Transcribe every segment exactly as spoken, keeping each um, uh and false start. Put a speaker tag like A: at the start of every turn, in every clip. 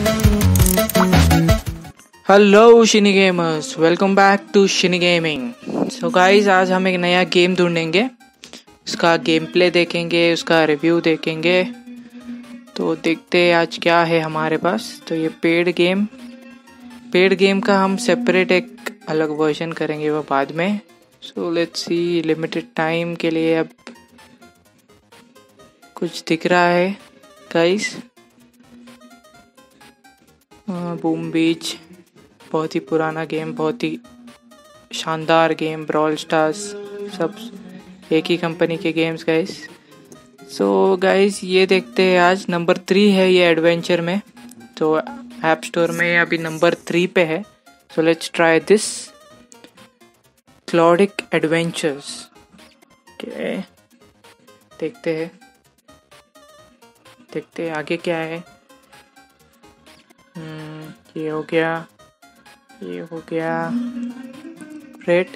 A: Hello Shiny gamers, welcome back to Shiny gaming. So guys, आज हम एक नया गेम ढूंढेंगे, उसका गेम प्ले देखेंगे, उसका रिव्यू देखेंगे। तो देखते हैं आज क्या है हमारे पास। तो ये पेड गेम पेड गेम का हम सेपरेट एक अलग वर्जन करेंगे, वो बाद में। So let's see, limited time के लिए अब कुछ दिख रहा है गाइस। बूम बीच बहुत ही पुराना गेम, बहुत ही शानदार गेम। ब्रॉल स्टार्स सब एक ही कंपनी के गेम्स गाइस। सो गाइस, ये देखते हैं आज नंबर थ्री है ये एडवेंचर में। तो ऐप स्टोर में अभी नंबर थ्री पे है। सो लेट्स ट्राई दिस क्लॉडिक एडवेंचर्स। ओके, देखते हैं देखते हैं आगे क्या है। hmm, ये हो गया, ये हो गया great.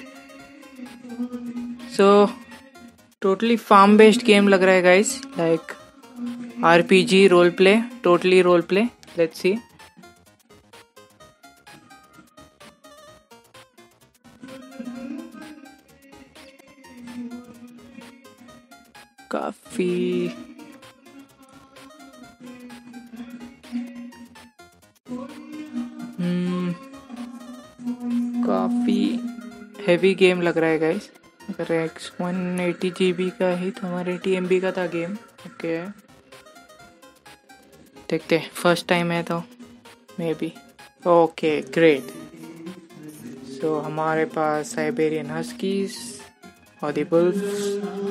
A: So totally farm based game लग रहा है guys, like RPG role play, totally role play. Let's see. काफी हम्म काफी हैवी गेम लग रहा है गाइस। अगर x one eighty G B का ही तो हमारे एटी एम बी का था गेम। ओके, देखते हैं, फर्स्ट टाइम है तो maybe. Okay great. So हमारे पास Siberian huskies, audibles.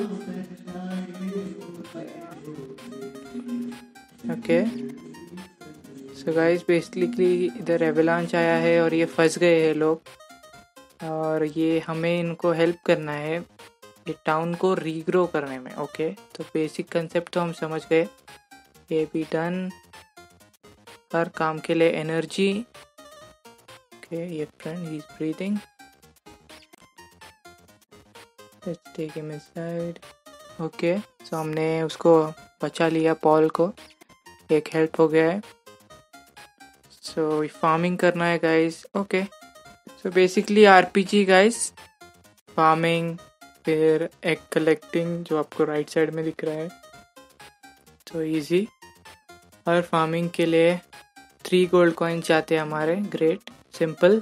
A: Okay, so guys basically इधर एवलांच आया है और ये फंस गए हैं लोग, और ये हमें इनको हेल्प करना है ये टाउन को रीग्रो करने में। ओके, तो बेसिक कंसेप्ट तो हम समझ गए। ये भी डन। हर काम के लिए एनर्जी। ओके, ये friend he is breathing. Let's take him inside. Okay, so हमने उसको बचा लिया, पॉल को। एक हेल्प हो गया है। सो so, फार्मिंग करना है गाइस। Okay, so basically RPG guys, farming, फिर एग कलेक्टिंग जो आपको राइट साइड में दिख रहा है। तो इजी। हर फार्मिंग के लिए थ्री गोल्ड कॉइन चाहते हैं हमारे। Great, simple.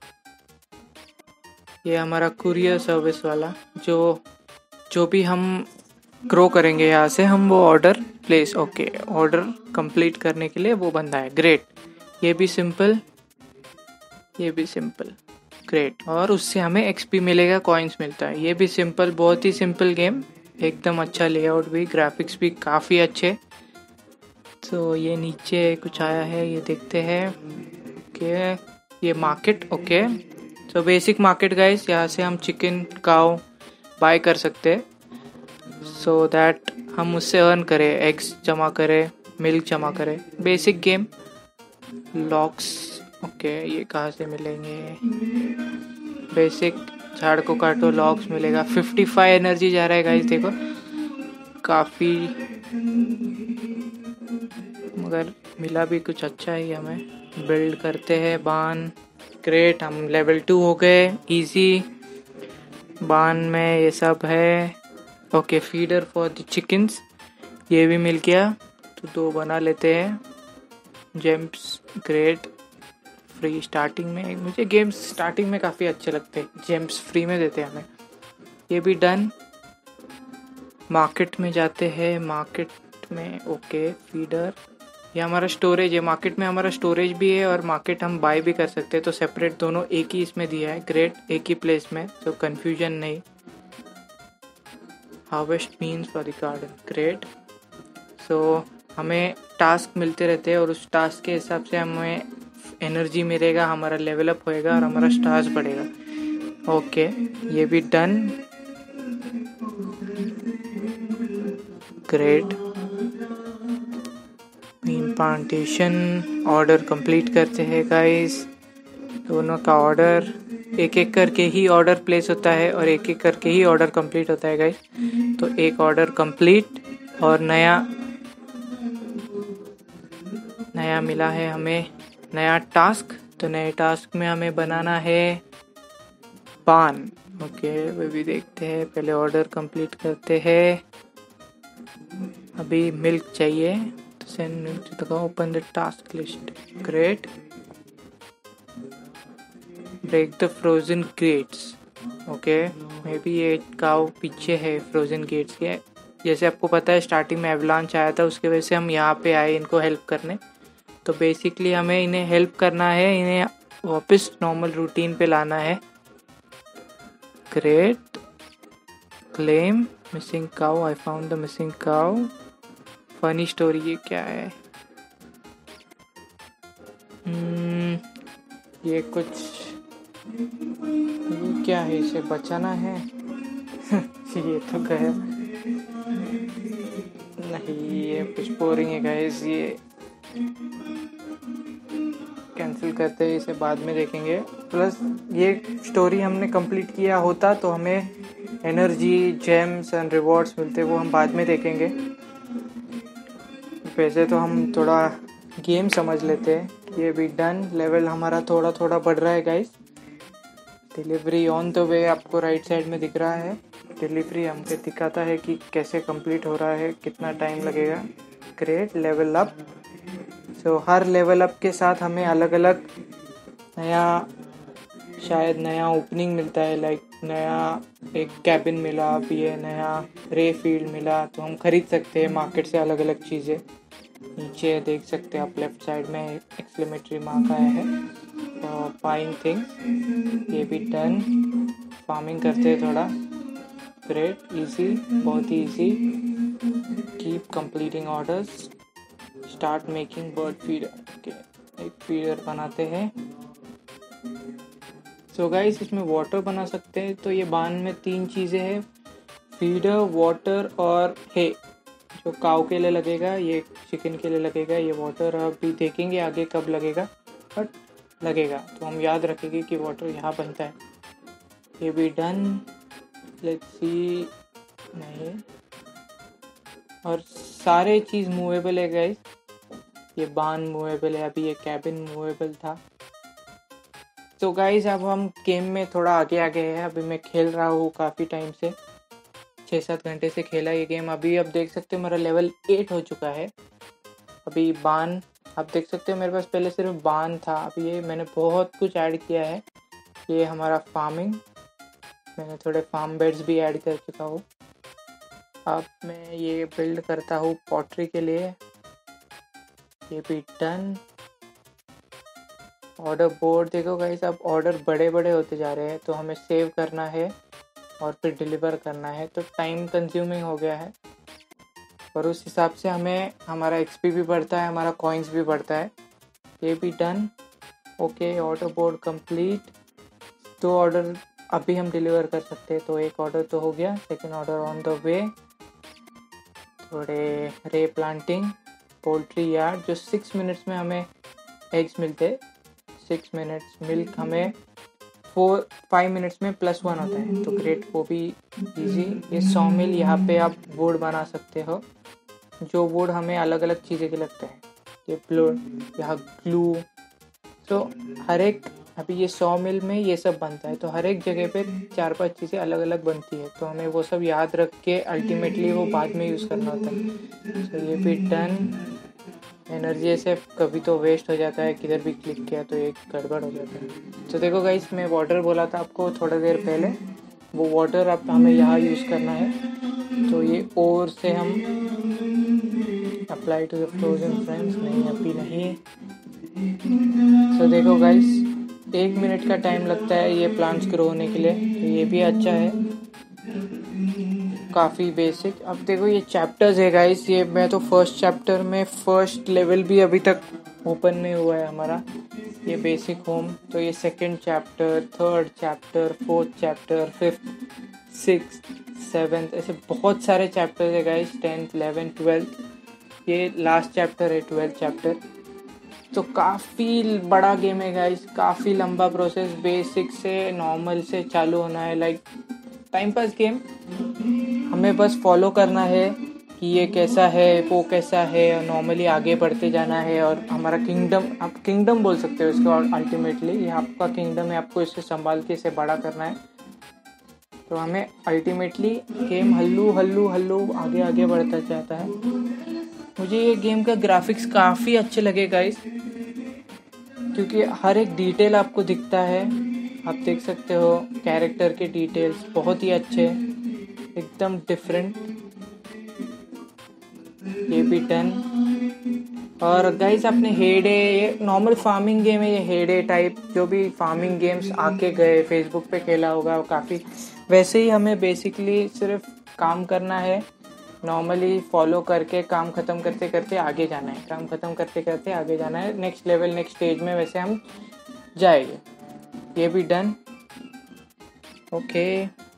A: ये हमारा कुरियर सर्विस वाला, जो जो भी हम ग्रो करेंगे यहाँ से, हम वो order place. Okay, order complete करने के लिए वो बंदा है। ग्रेट, ये भी सिंपल, ये भी सिंपल। ग्रेट, और उससे हमें एक्सपी मिलेगा, कॉइन्स मिलता है। ये भी सिंपल, बहुत ही सिंपल गेम, एकदम अच्छा लेआउट भी, ग्राफिक्स भी काफ़ी अच्छे। तो ये नीचे कुछ आया है, ये देखते हैं। ओके, ये मार्केट। ओके, तो बेसिक मार्केट गाइस, यहाँ से हम चिकन, काऊ बाय कर सकते हैं, सो दैट हम उससे अर्न करें, एग्स जमा करें, मिल्क जमा करें। Basic game. लॉक्स। ओके, ये कहाँ से मिलेंगे? बेसिक, झाड़ को काटो, लॉक्स मिलेगा। फिफ्टी फाइव एनर्जी जा रहा है गाइस, देखो काफ़ी, मगर मिला भी कुछ अच्छा ही हमें। बिल्ड करते हैं बान। ग्रेट, हम लेवल टू हो गए, इजी। बान में ये सब है। Okay, feeder for the chickens, ये भी मिल गया, तो दो बना लेते हैं। James, great. फ्री स्टार्टिंग में, मुझे गेम्स स्टार्टिंग में काफ़ी अच्छे लगते हैं, जेम्स फ्री में देते हैं हमें। ये भी डन। मार्केट में जाते हैं, मार्केट में। ओके, फीडर, ये हमारा स्टोरेज है। मार्केट में हमारा स्टोरेज भी है और मार्केट हम बाय भी कर सकते हैं, तो सेपरेट दोनों एक ही इसमें दिया है। ग्रेट, एक ही प्लेस में, तो कंफ्यूजन नहीं। Harvest means for the garden. Great, so हमें टास्क मिलते रहते हैं और उस टास्क के हिसाब से हमें एनर्जी मिलेगा, हमारा लेवल अप होएगा और हमारा स्टार्स बढ़ेगा। ओके, ये भी done. Great, mean plantation order complete करते हैं गाइस। दोनों का ऑर्डर एक एक करके ही ऑर्डर प्लेस होता है और एक एक करके ही ऑर्डर कंप्लीट होता है गाइस। तो एक ऑर्डर कंप्लीट और नया नया मिला है हमें नया टास्क। तो नए टास्क में हमें बनाना है पान। ओके वो भी देखते हैं, पहले ऑर्डर कंप्लीट करते हैं। अभी मिल्क चाहिए तो send milk to the cow, open the task list. Great, break the frozen gates. Okay maybe ये काउ पीछे है फ्रोजन गेट्स के। जैसे आपको पता है स्टार्टिंग में एवलांच आया था, उसके वजह से हम यहाँ पे आए इनको हेल्प करने। तो बेसिकली हमें इन्हें हेल्प करना है, इन्हें वापस नॉर्मल रूटीन पे लाना है। Great, claim missing cow, I found the missing cow. Funny story ये क्या है? hmm, ये कुछ ये क्या है, इसे बचाना है। ये तो गया नहीं, ये कुछ बोरिंग है गाइस, ये कैंसिल करते हैं, इसे बाद में देखेंगे। प्लस ये स्टोरी हमने कंप्लीट किया होता तो हमें एनर्जी, जेम्स एंड रिवॉर्ड्स मिलते, वो हम बाद में देखेंगे। वैसे तो हम थोड़ा गेम समझ लेते हैं। ये भी डन, लेवल हमारा थोड़ा थोड़ा बढ़ रहा है guys. Delivery on the way आपको राइट साइड में दिख रहा है। डिलीवरी हमको दिखाता है कि कैसे कंप्लीट हो रहा है, कितना टाइम लगेगा। Great, level up. सो हर लेवल अप के साथ हमें अलग अलग नया, शायद नया ओपनिंग मिलता है। लाइक नया एक कैबिन मिला, अभी ये नया रे फील्ड मिला, तो हम खरीद सकते हैं मार्केट से अलग अलग चीज़ें। नीचे देख सकते हैं आप लेफ्ट साइड में एक्सक्लेमेटरी मार्क आया है, बाइंग थिंग्स। ये भी डन, फार्मिंग करते हैं थोड़ा। ग्रेट, इजी, बहुत ही easy. Keep completing orders, start making bird feeder. Okay, एक फीडर बनाते हैं। सो गाइस इसमें वाटर बना सकते हैं। तो ये बान में तीन चीज़ें हैं, फीडर, वाटर और हे। जो काऊ के लिए लगेगा, ये चिकन के लिए लगेगा, ये वाटर अभी देखेंगे आगे कब लगेगा, बट लगेगा। तो हम याद रखेंगे कि वाटर यहाँ बनता है। ये भी डन, लेट्स सी। नहीं, और सारे चीज़ मूवेबल है गाइस। ये बान मूवेबल है, अभी ये कैबिन मूवेबल था। तो गाइस अब हम गेम में थोड़ा आगे आगे है। अभी मैं खेल रहा हूँ काफ़ी टाइम से, छः सात घंटे से खेला ये गेम। अभी अब देख सकते हो मेरा लेवल एट हो चुका है। अभी बान आप देख सकते हो, मेरे पास पहले सिर्फ बान था, अभी ये मैंने बहुत कुछ ऐड किया है। ये हमारा फार्मिंग, मैंने थोड़े फार्म बेड्स भी ऐड कर चुका हूँ। अब मैं ये बिल्ड करता हूँ पॉटरी के लिए। ये भी डन। ऑर्डर बोर्ड देखो गाइस, अब ऑर्डर बड़े बड़े होते जा रहे हैं, तो हमें सेव करना है और फिर डिलीवर करना है। तो टाइम कंज्यूमिंग हो गया है, और उस हिसाब से हमें हमारा एक्सपी भी बढ़ता है, हमारा कॉइन्स भी बढ़ता है। ये भी done. Okay, order board complete. दो ऑर्डर अभी हम डिलीवर कर सकते हैं, तो एक ऑर्डर तो हो गया, second order on the way. थोड़े रे प्लांटिंग, पोल्ट्री यार्ड, जो सिक्स मिनट्स में हमें एग्स मिलते, सिक्स मिनट्स, मिल्क हमें फोर फाइव मिनट्स में प्लस वन होता है, तो ग्रेट, वो भी इजी। ये सौ मिल, यहाँ पे आप बोर्ड बना सकते हो, जो बोर्ड हमें अलग अलग चीज़ें के लगते हैं। ये ब्लो, यहाँ ग्लू, तो हर एक, अभी ये सौ मिल में ये सब बनता है, तो हर एक जगह पे चार पांच चीज़ें अलग अलग बनती है, तो हमें वो सब याद रख के अल्टीमेटली वो बाद में यूज़ करना होता है। तो ये भी डन। एनर्जी ऐसे कभी तो वेस्ट हो जाता है, किधर भी क्लिक किया तो एक गड़बड़ हो जाता है। तो देखो गाइस, मैं वाटर बोला था आपको थोड़ा देर पहले, वो वाटर अब हमें यहाँ यूज़ करना है। तो ये और से हम apply to the frozen friends, नहीं अभी नहीं। तो देखो गाइस, एक मिनट का टाइम लगता है ये प्लांट्स ग्रो होने के लिए, तो ये भी अच्छा है, काफ़ी बेसिक। अब देखो ये चैप्टर्स है गाइस, ये मैं तो फर्स्ट चैप्टर में, फर्स्ट लेवल भी अभी तक ओपन नहीं हुआ है हमारा। ये बेसिक होम, तो ये second chapter, third chapter, fourth chapter, fifth, six, seventh, ऐसे बहुत सारे चैप्टर्स है गाइस। टेंथ, इलेवेंथ, ट्वेल्थ, ये लास्ट चैप्टर है ट्वेल्थ चैप्टर। तो काफ़ी बड़ा गेम है गाइस, काफ़ी लंबा प्रोसेस, बेसिक से नॉर्मल से चालू होना है, लाइक टाइम पास गेम। हमें बस फॉलो करना है कि ये कैसा है, वो कैसा है, और नॉर्मली आगे बढ़ते जाना है। और हमारा किंगडम, आप किंगडम बोल सकते हो इसको, अल्टीमेटली ये आपका किंगडम है, आपको इसे संभाल के इसे बड़ा करना है। तो हमें अल्टीमेटली गेम हल्लू हल्लू हल्लू आगे आगे बढ़ता जाता है। मुझे ये गेम का ग्राफिक्स काफ़ी अच्छे लगे गाइस, क्योंकि हर एक डिटेल आपको दिखता है। आप देख सकते हो कैरेक्टर के डिटेल्स बहुत ही अच्छे, एकदम डिफरेंट। ये भी डन। और गाइस आपने हेडे, ये नॉर्मल फार्मिंग गेम है, ये हेडे टाइप जो भी फार्मिंग गेम्स आके गए फेसबुक पे खेला होगा काफ़ी, वैसे ही हमें बेसिकली सिर्फ काम करना है, नॉर्मली फॉलो करके काम ख़त्म करते करते आगे जाना है, काम ख़त्म करते करते आगे जाना है, नेक्स्ट लेवल नेक्स्ट स्टेज में वैसे हम जाएंगे। ये भी डन। ओके,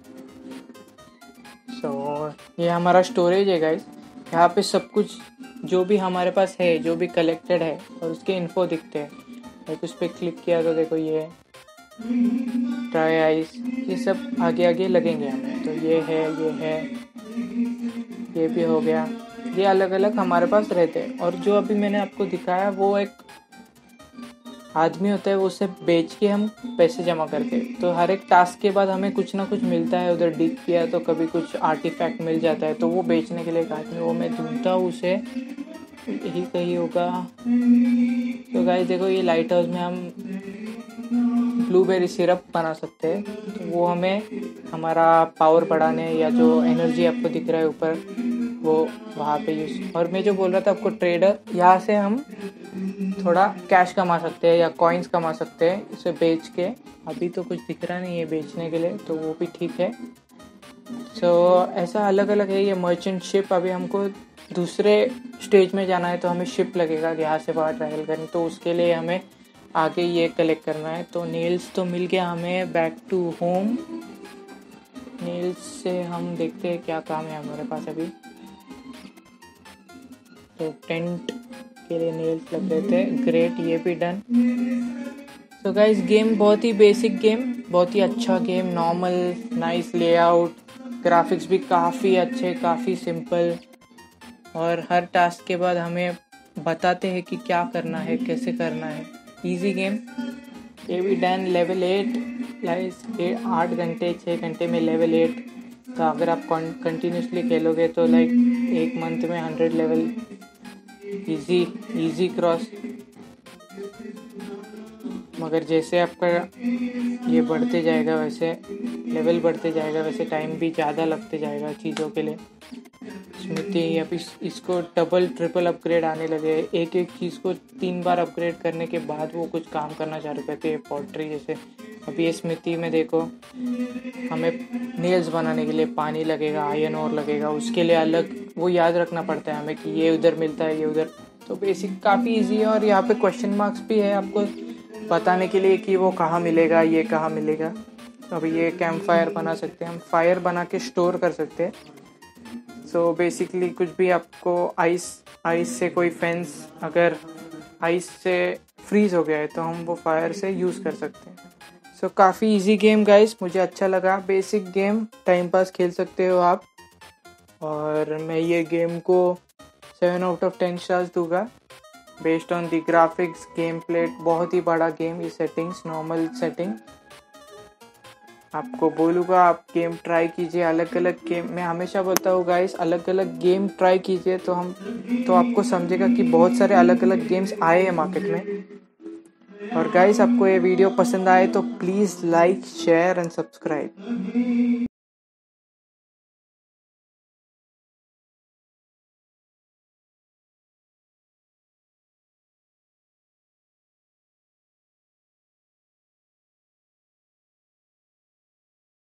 A: सो ये हमारा स्टोरेज है गाइस। यहाँ पे सब कुछ जो भी हमारे पास है, जो भी कलेक्टेड है, और उसके इन्फो दिखते हैं। लाइक उस पर क्लिक किया तो देखो ये ट्राई आइस, ये सब आगे आगे लगेंगे हमें। तो ये है, ये है, ये भी हो गया। ये अलग अलग हमारे पास रहते हैं। और जो अभी मैंने आपको दिखाया वो एक आदमी होता है, वो उसे बेच के हम पैसे जमा करके, तो हर एक टास्क के बाद हमें कुछ ना कुछ मिलता है। उधर डिग किया तो कभी कुछ आर्टिफैक्ट मिल जाता है, तो वो बेचने के लिए एक आदमी, वो मैं ढूंढता हूँ उसे, यही कहीं होगा। तो गाइस देखो ये लाइट हाउस में हम ब्लूबेरी सिरप बना सकते हैं, तो वो हमें हमारा पावर बढ़ाने या जो एनर्जी आपको दिख रहा है ऊपर, वो वहाँ पे यूज़। और मैं जो बोल रहा था आपको ट्रेडर, यहाँ से हम थोड़ा कैश कमा सकते हैं या कॉइन्स कमा सकते हैं इसे बेच के। अभी तो कुछ दिख रहा नहीं है बेचने के लिए, तो वो भी ठीक है। सो so, ऐसा अलग अलग है। ये मर्चेंट शिप, अभी हमको दूसरे स्टेज में जाना है तो हमें शिप लगेगा यहाँ से बाहर ट्रैवल करनी, तो उसके लिए हमें आगे ये कलेक्ट करना है। तो नेल्स तो मिल गया हमें, बैक टू होम। नेल्स से हम देखते हैं क्या काम है हमारे पास अभी। तो टेंट के लिए नेल्स लग रहे थे, ग्रेट, ये भी डन। सो गाइस गेम बहुत ही बेसिक गेम, बहुत ही अच्छा game, normal nice layout, graphics भी काफ़ी अच्छे, काफ़ी सिंपल, और हर टास्क के बाद हमें बताते हैं कि क्या करना है, कैसे करना है। इजी गेम, ये भी डन। लेवल एट, लाइक आठ घंटे छः घंटे में लेवल एट। तो अगर आप कंटिन्यूसली खेलोगे तो लाइक एक मंथ में hundred level easy easy cross. मगर जैसे आपका ये बढ़ते जाएगा, वैसे लेवल बढ़ते जाएगा, वैसे टाइम भी ज़्यादा लगते जाएगा चीज़ों के लिए। स्मृति अभी इसको डबल ट्रिपल अपग्रेड आने लगे, एक एक चीज़ को तीन बार अपग्रेड करने के बाद वो कुछ काम करना चालू करते हैं, पॉटरी जैसे। अभी ये स्मृति में देखो, हमें नेल्स बनाने के लिए पानी लगेगा, आयरन और लगेगा, उसके लिए अलग वो याद रखना पड़ता है हमें कि ये उधर मिलता है, ये उधर। तो बेसिक काफ़ी इजी है। और यहाँ पे क्वेश्चन मार्क्स भी है आपको बताने के लिए कि वो कहाँ मिलेगा, ये कहाँ मिलेगा। तो अभी ये कैंप फायर बना सकते हैं हम, फायर बना के स्टोर कर सकते हैं। सो so बेसिकली कुछ भी आपको आइस आइस से कोई फेंस अगर आइस से फ्रीज हो गया है तो हम वो फायर से यूज़ कर सकते हैं। सो so, काफ़ी इजी गेम गाइस, मुझे अच्छा लगा। बेसिक गेम, टाइम पास खेल सकते हो आप। और मैं ये गेम को seven out of ten stars दूंगा based on the graphics, gameplay. बहुत ही बड़ा गेम, ये सेटिंग्स नॉर्मल सेटिंग। आपको बोलूँगा आप गेम ट्राई कीजिए, अलग अलग गेम। मैं हमेशा बोलता हूँ गाइस, अलग अलग गेम ट्राई कीजिए, तो हम तो आपको समझेगा कि बहुत सारे अलग अलग गेम्स आए हैं मार्केट में। और गाइस आपको ये वीडियो पसंद आए तो please like, share and subscribe.